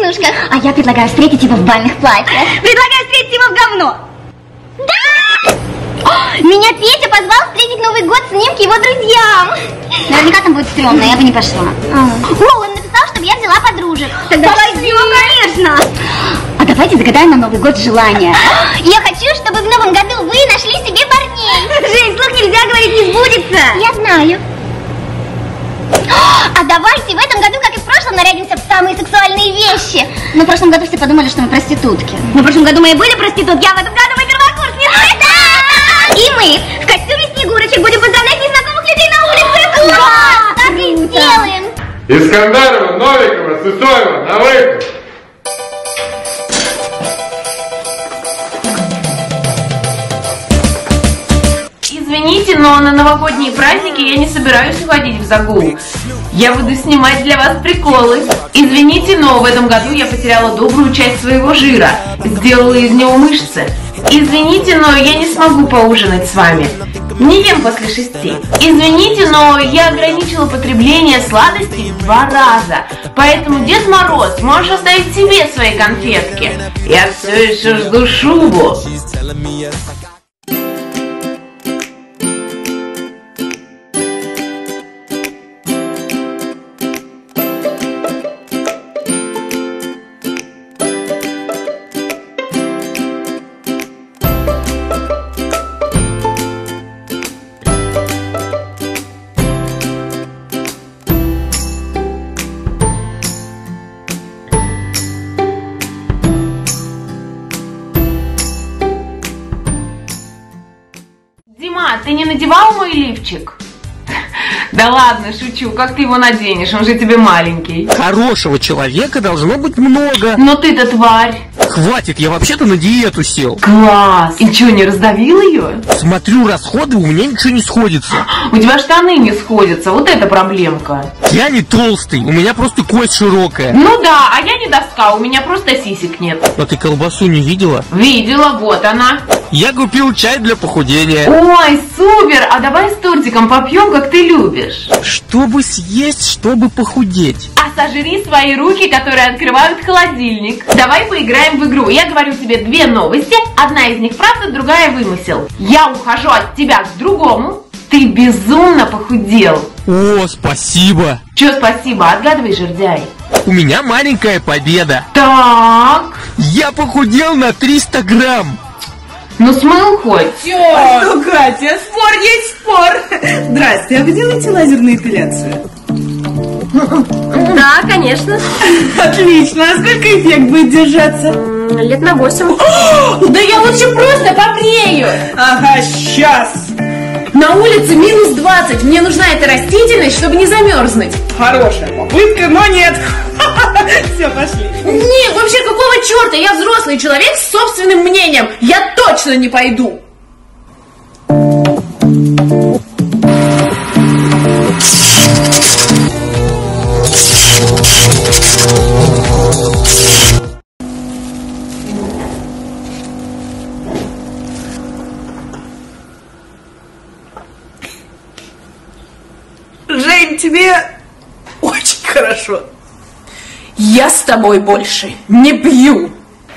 веснушках. А я предлагаю встретить его в бальных платьях. Предлагаю встретить его в говно. Да! Меня Петя позвал встретить Новый год с ним к его друзьям. Наверняка там будет стрёмно, я бы не пошла. О, он написал, чтобы я взяла подружек. Тогда пойдем, конечно. А давайте загадаем на Новый год желание. Я хочу, чтобы в новом году вы нашли себе парней. Жень, слух нельзя говорить, не сбудется. Я знаю. А давайте в этом году, как и в прошлом, нарядимся в самые сексуальные вещи. Но в прошлом году все подумали, что мы проститутки. Но в прошлом году мы и были проститутки, а в этом году мы первокурсницы. Да! И мы в костюме снегурочек будем поздравлять незнакомых людей на улице. Да! Так и сделаем. Искандарова, Новикова, Сысоева, на выход. Извините, но на новогодние праздники я не собираюсь уходить в загул. Я буду снимать для вас приколы. Извините, но в этом году я потеряла добрую часть своего жира. Сделала из него мышцы. Извините, но я не смогу поужинать с вами. Не ем после 6. Извините, но я ограничила потребление сладостей в 2 раза. Поэтому, Дед Мороз, можешь оставить себе свои конфетки. Я все еще жду шубу. Дима, ты не надевал мой лифчик? Да ладно, шучу, как ты его наденешь, он же тебе маленький. Хорошего человека должно быть много. Но ты-то тварь. Хватит, я вообще-то на диету сел. Класс! И что, не раздавил ее? Смотрю расходы, у меня ничего не сходится. У тебя штаны не сходятся, вот это проблемка. Я не толстый, у меня просто кость широкая. Ну да, а я не доска, у меня просто сисек нет. А ты колбасу не видела? Видела, вот она. Я купил чай для похудения. Ой, супер! А давай с тортиком попьем, как ты любишь. Чтобы съесть, чтобы похудеть. А сожри свои руки, которые открывают холодильник. Давай поиграем в игру. Я говорю тебе 2 новости. Одна из них правда, другая вымысел. Я ухожу от тебя к другому. Ты безумно похудел. О, спасибо. Че спасибо? Отгадывай, жердяй. У меня маленькая победа. Так. Я похудел на 300 грамм. Ну смыл хоть. А что, Катя, спор есть спор. Здрасте, а вы делаете лазерную эпиляцию? Да, конечно. Отлично, а сколько эффект будет держаться? Лет на 8. Да я лучше просто побрею. Ага, сейчас. На улице минус 20. Мне нужна эта растительность, чтобы не замерзнуть. Хорошая попытка, но нет. Все, пошли. Нет, вообще какого черта? Я взрослый человек с собственным мнением. Я точно не пойду. Жень, тебе очень хорошо. Я с тобой больше не пью.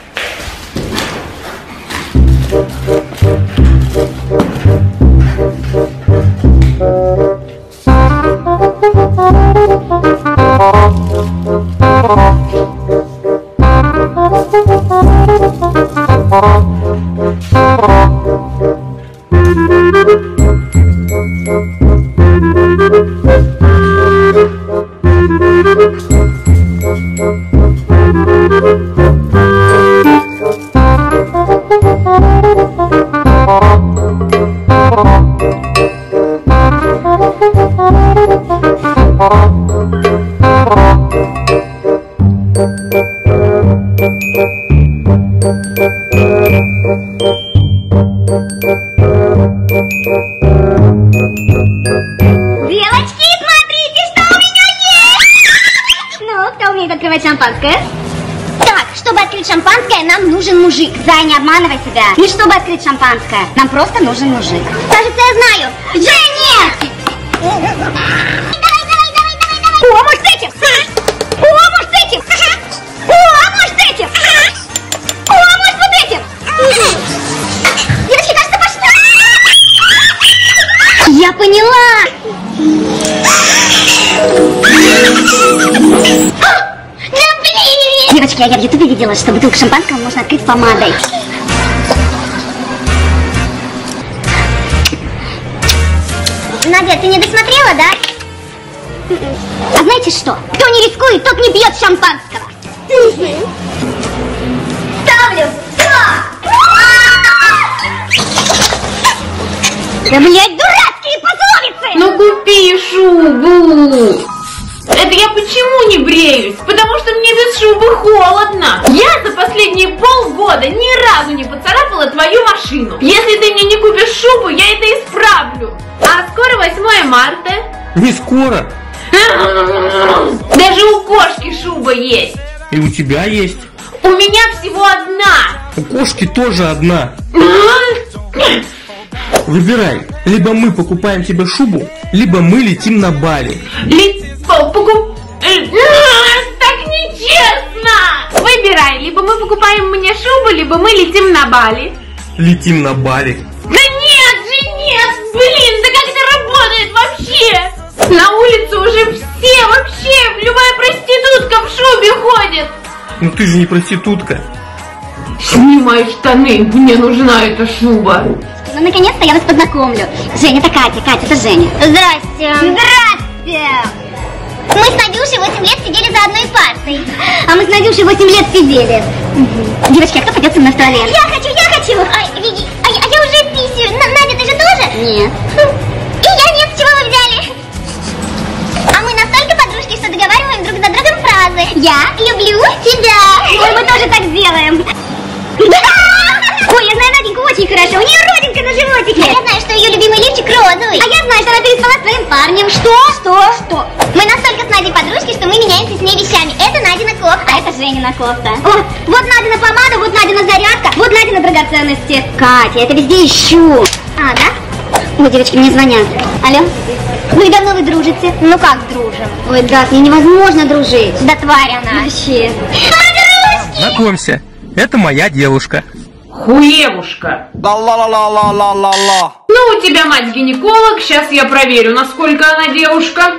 Девочки, смотрите, что у меня есть! Ну, кто умеет открывать шампанское? Так, чтобы открыть шампанское, нам нужен мужик. Зай, не обманывай себя. Не чтобы открыть шампанское, нам просто нужен мужик. Кажется, я знаю. Женя! Давай. О, может с этим? О, может с этим? О, девочки, а я в ютубе видела, что бутылку шампанского можно открыть помадой. Надя, ты не досмотрела, да? А знаете что? Кто не рискует, тот не пьет шампанского. Ставлю! Да, блядь, дурацкие пословицы! Ну купи шубу! Это я почему не бреюсь? Потому что мне без шубы холодно. Я за последние полгода ни разу не поцарапала твою машину. Если ты мне не купишь шубу, я это исправлю. А скоро 8 марта. Не скоро. Даже у кошки шуба есть. И у тебя есть. У меня всего одна. У кошки тоже одна. Выбирай. Либо мы покупаем тебе шубу, либо мы летим на Бали. Так нечестно! Выбирай, либо мы покупаем мне шубу, либо мы летим на Бали. Летим на Бали. Да нет же, нет! Блин, да как это работает вообще? На улице уже все вообще, любая проститутка в шубе ходит. Ну ты же не проститутка. Снимай штаны, мне нужна эта шуба. Ну, наконец-то я вас познакомлю. Женя, это Катя. Катя, это Женя. Здрасте. Здрасте. Мы с Надюшей 8 лет сидели за одной партой. А мы с Надюшей 8 лет сидели. Девочки, а кто пойдет со мной в туалет? Я хочу, я хочу. А я уже писю. Надя, ты же тоже? Нет. И я нет, с чего вы взяли? А мы настолько подружки, что договариваем друг за другом фразы. Я люблю тебя. Ой, мы тоже так делаем. Ой, я знаю Наденьку очень хорошо, у нее родинка на животике. А я знаю, что ее любимый лифчик розовый. А я знаю, что она переспала с твоим парнем. Что? Мы настолько с Надей подружки, что мы меняемся с ней вещами. Это Надина кофта, а это Женина кофта. О, вот Надина помада, вот Надина зарядка, вот Надина драгоценности. Катя, я это везде ищу. А, да? Ой, девочки, мне звонят. Алло? Ну и давно вы дружите? Ну как дружим? Ой, да, с ней невозможно дружить. Да тварь она. Вообще. Знакомься, это моя девушка. Хуевушка. Ла-ла-ла-ла-ла-ла-ла. Ну, у тебя мать гинеколог, сейчас я проверю, насколько она девушка.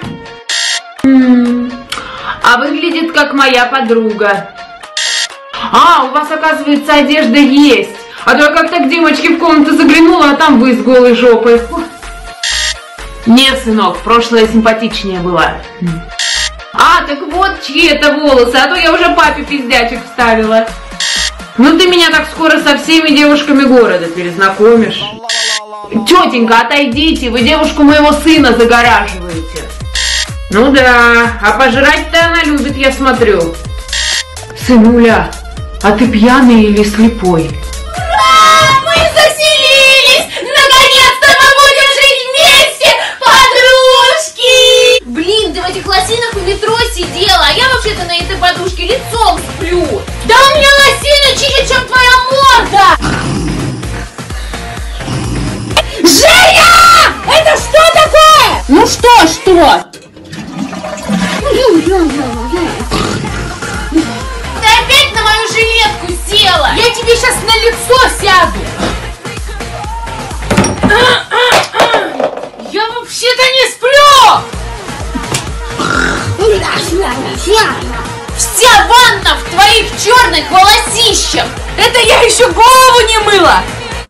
А выглядит как моя подруга. А, у вас, оказывается, одежда есть. А то я как-то к Димочке в комнату заглянула, а там вы с голой жопой. Нет, сынок, прошлое симпатичнее было. А, так вот чьи это волосы, а то я уже папе пиздячек вставила. Ну ты меня так скоро со всеми девушками города перезнакомишь. Тетенька, отойдите, вы девушку моего сына загораживаете. Ну да, а пожрать-то она любит, я смотрю. Сынуля, а ты пьяный или слепой? Ура! Мы заселились! Наконец-то мы будем жить вместе, подружки! Блин, ты в этих лосинах в метро сидела, а я вообще-то на этой подушке лицом сплю. Да у меня лосина чище, чем твоя морда! Женя! Это что такое? Ну что? Ты опять на мою жилетку села! Я тебе сейчас на лицо сяду! Я вообще-то не сплю! Вся ванна в твоих черных волосищах! Это я еще голову не мыла!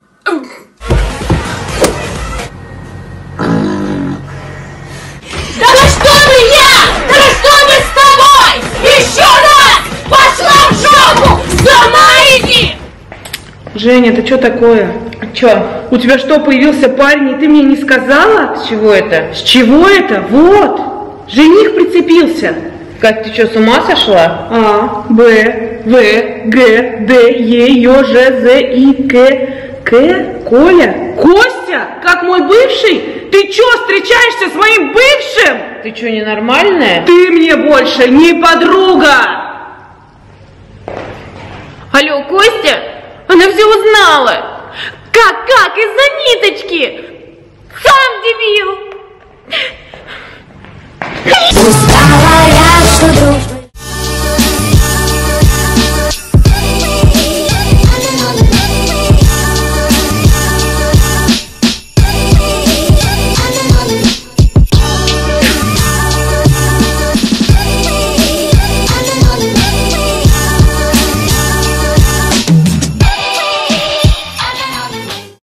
Да на что бы я? Да на что бы с тобой? Еще раз! Пошла в жопу! Сама иди! Женя, это что такое? Чё, у тебя что, появился парень, и ты мне не сказала? С чего это? С чего это? Вот! Жених прицепился. Кать, ты что, с ума сошла? А, Б, В, Г, Д, Е, Ё, Ж, З, И, К, Коля? Костя? Как мой бывший? Ты чё, встречаешься с моим бывшим? Ты чё, ненормальная? Ты мне больше не подруга! Алло, Костя? Она все узнала! Как? Из-за ниточки! Сам дебил!